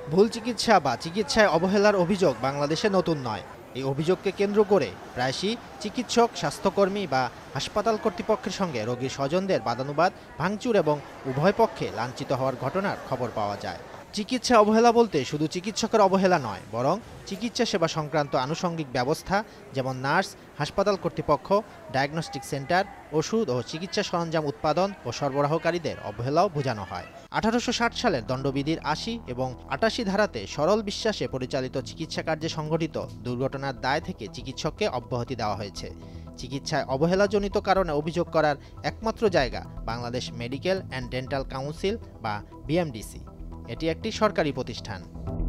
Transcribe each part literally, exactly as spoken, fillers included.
ভুল চিকিৎসা বা চিকিৎসায় অবহেলার অভিযোগ বাংলাদেশে নতুন নয়। এই অভিযোগকে কেন্দ্র করে প্রায়শই চিকিৎসক, স্বাস্থ্যকর্মী বা হাসপাতাল কর্তৃপক্ষের সঙ্গে রোগীর স্বজনদের বাদানুবাদ, ভাঙচুর এবং উভয় পক্ষে লাঞ্ছিত হওয়ার ঘটনার খবর পাওয়া যায়। চিকিৎসা অবহেলা বলতে শুধু চিকিৎসকের অবহেলা নয়, বরং চিকিৎসা সেবা সংক্রান্ত আনুষঙ্গিক ব্যবস্থা যেমন নার্স, হাসপাতাল কর্তৃপক্ষ, ডায়াগনস্টিক সেন্টার, ওষুধ ও চিকিৎসা সরঞ্জাম উৎপাদন ও সরবরাহকারীদের অবহেলাও বোঝানো হয়। আঠারোশো ষাট সালের দণ্ডবিধির আশি এবং আটাশি ধারাতে সরল বিশ্বাসে পরিচালিত চিকিৎসা কার্যে সংঘটিত দুর্ঘটনার দায় থেকে চিকিৎসককে অব্যাহতি দেওয়া হয়েছে। চিকিৎসায় অবহেলাজনিত কারণে অভিযোগ করার একমাত্র জায়গা Bangladesh medical and dental council বা বিএমডিসি। এটি একটি সরকারি প্রতিষ্ঠান।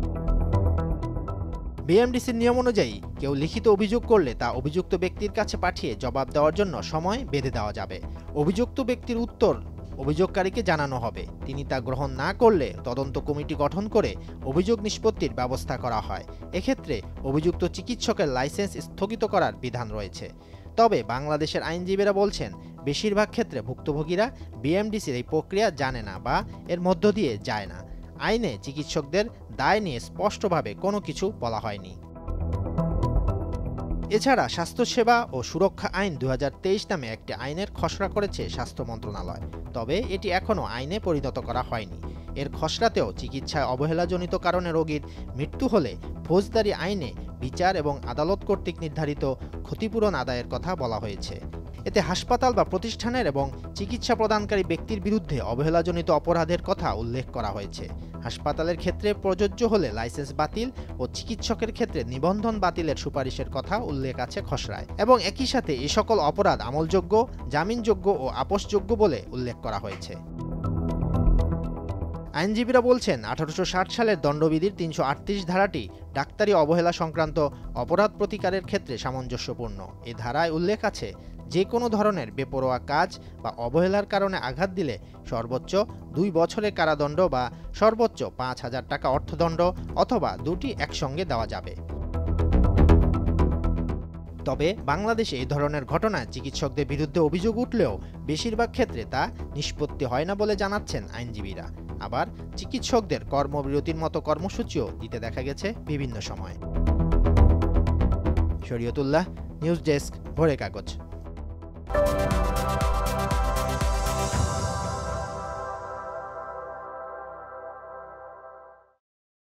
বিএমডিসির নিয়ম অনুযায়ী কেউ লিখিত অভিযোগ করলে তা অভিযুক্ত ব্যক্তির কাছে পাঠিয়ে জবাব দেওয়ার জন্য সময় বেঁধে দেওয়া যাবে। অভিযুক্ত ব্যক্তির উত্তর অভিযোগকারীকে জানানো হবে। তিনি তা গ্রহণ না করলে তদন্ত কমিটি গঠন করে অভিযোগ নিষ্পত্তির ব্যবস্থা করা হয়। এক্ষেত্রে অভিযুক্ত চিকিৎসকের লাইসেন্স স্থগিত করার বিধান রয়েছে। তবে বাংলাদেশের আইনজীবীরা বলছেন, বেশিরভাগ ক্ষেত্রে ভুক্তভোগীরা বিএমডিসির এই প্রক্রিয়া জানে না বা এর মধ্য দিয়ে যায় না। আইনে চিকিৎসকদের দায় নিয়ে স্পষ্টভাবে কোনো কিছু বলা হয়নি। এছাড়া স্বাস্থ্যসেবা ও সুরক্ষা আইন দুই হাজার তেইশ নামে একটি আইনের খসড়া করেছে স্বাস্থ্য মন্ত্রণালয়। তবে এটি এখনও আইনে পরিণত করা হয়নি। এর খসড়াতেও চিকিৎসায় অবহেলাজনিত কারণে রোগীর মৃত্যু হলে ফৌজদারি আইনে বিচার এবং আদালত কর্তৃক নির্ধারিত ক্ষতিপূরণ আদায়ের কথা বলা হয়েছে। এতে হাসপাতাল বা প্রতিষ্ঠানের এবং চিকিৎসা প্রদানকারী ব্যক্তির বিরুদ্ধে অবহেলাজনিত অপরাধের কথা উল্লেখ করা হয়েছে। হাসপাতালের ক্ষেত্রে প্রযোজ্য হলে লাইসেন্স বাতিল ও চিকিৎসকের ক্ষেত্রে নিবন্ধন বাতিলের সুপারিশের কথা উল্লেখ আছে খসড়ায়, এবং একই সাথে এ সকল অপরাধ আমলযোগ্য, জামিনযোগ্য ও আপোষযোগ্য বলে উল্লেখ করা হয়েছে। আইনজীবীরা বলছেন, আঠারোশো ষাট সালের দণ্ডবিধির তিনশো আটত্রিশ ধারাটি ডাক্তারি অবহেলা সংক্রান্ত অপরাধ প্রতিকারের ক্ষেত্রে সামঞ্জস্যপূর্ণ। এ ধারায় উল্লেখ আছে, যে কোনো ধরনের বেপরোয়া কাজ বা অবহেলার কারণে আঘাত দিলে সর্বোচ্চ দুই বছরের কারাদণ্ড বা সর্বোচ্চ পাঁচ হাজার টাকা অর্থদণ্ড অথবা দুটি একসঙ্গে দেওয়া যাবে। তবে বাংলাদেশে এই ধরনের ঘটনায় চিকিৎসকদের বিরুদ্ধে অভিযোগ উঠলেও বেশিরভাগ ক্ষেত্রে তা নিষ্পত্তি হয় না বলে জানাচ্ছেন আইনজীবীরা। আবার চিকিৎসকদের কর্মবিরতির মতো কর্মসূচিও দিতে দেখা গেছে বিভিন্ন সময়। শরীয়তুল্লাহ, নিউজ ডেস্ক, ভোরের কাগজ।